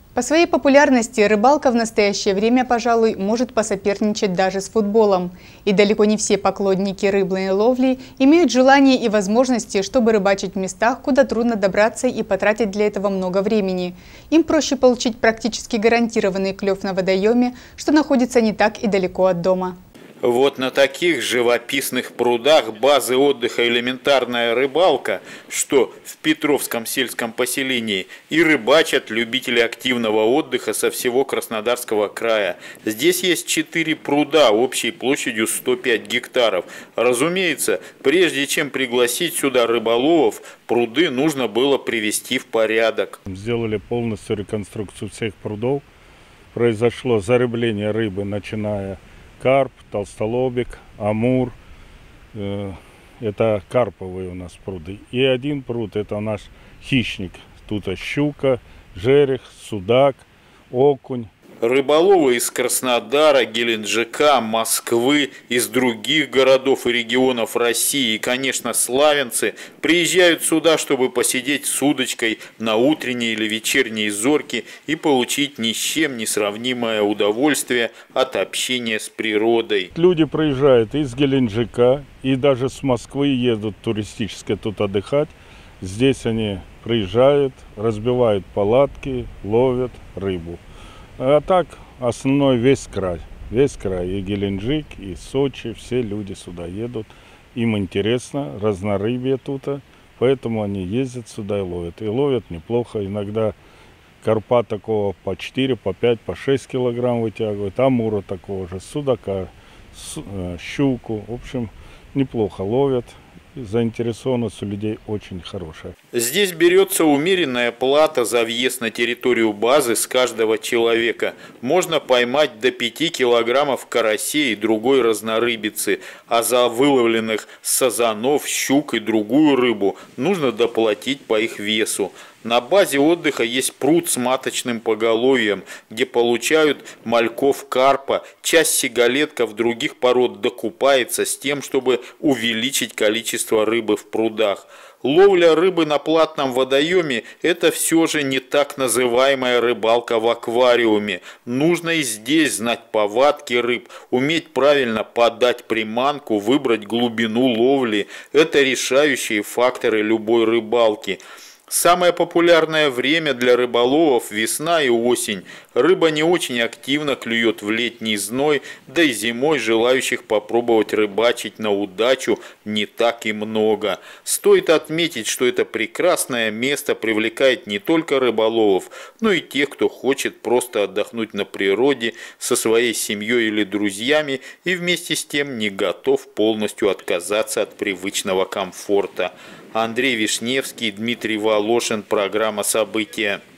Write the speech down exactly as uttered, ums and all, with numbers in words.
По своей популярности рыбалка в настоящее время, пожалуй, может посоперничать даже с футболом. И далеко не все поклонники рыбной ловли имеют желание и возможности, чтобы рыбачить в местах, куда трудно добраться и потратить для этого много времени. Им проще получить практически гарантированный клев на водоеме, что находится не так и далеко от дома. Вот на таких живописных прудах базы отдыха «Элементарная рыбалка», что в Петровском сельском поселении, и рыбачат любители активного отдыха со всего Краснодарского края. Здесь есть четыре пруда общей площадью сто пять гектаров. Разумеется, прежде чем пригласить сюда рыболовов, пруды нужно было привести в порядок. Сделали полностью реконструкцию всех прудов. Произошло зарыбление рыбы, начиная карп, толстолобик, амур. Это карповые у нас пруды. И один пруд — это наш хищник. Тут щука, жерех, судак, окунь. Рыболовы из Краснодара, Геленджика, Москвы, из других городов и регионов России и, конечно, славянцы приезжают сюда, чтобы посидеть с удочкой на утренней или вечерней зорьке и получить ни с чем не сравнимое удовольствие от общения с природой. Люди приезжают из Геленджика и даже с Москвы едут туристически тут отдыхать. Здесь они приезжают, разбивают палатки, ловят рыбу. А так, основной весь край, весь край, и Геленджик, и Сочи, все люди сюда едут. Им интересно, разнорыбье тут, поэтому они ездят сюда и ловят. И ловят неплохо, иногда карпа такого по четыре, по пять, по шесть килограмм вытягивают, амура такого же, судака, щуку, в общем, неплохо ловят. Заинтересованность у людей очень хорошая. Здесь берется умеренная плата за въезд на территорию базы с каждого человека. Можно поймать до пяти килограммов карасей и другой разнорыбицы, а за выловленных сазанов, щук и другую рыбу нужно доплатить по их весу. На базе отдыха есть пруд с маточным поголовьем, где получают мальков карпа. Часть сигалетков других пород докупается с тем, чтобы увеличить количество рыбы в прудах. Ловля рыбы на платном водоеме – это все же не так называемая рыбалка в аквариуме. Нужно и здесь знать повадки рыб, уметь правильно подать приманку, выбрать глубину ловли. Это решающие факторы любой рыбалки. Самое популярное время для рыболовов – весна и осень. Рыба не очень активно клюет в летний зной, да и зимой желающих попробовать рыбачить на удачу не так и много. Стоит отметить, что это прекрасное место привлекает не только рыболовов, но и тех, кто хочет просто отдохнуть на природе со своей семьей или друзьями и вместе с тем не готов полностью отказаться от привычного комфорта. Андрей Вишневский, Дмитрий Волошин, программа «События».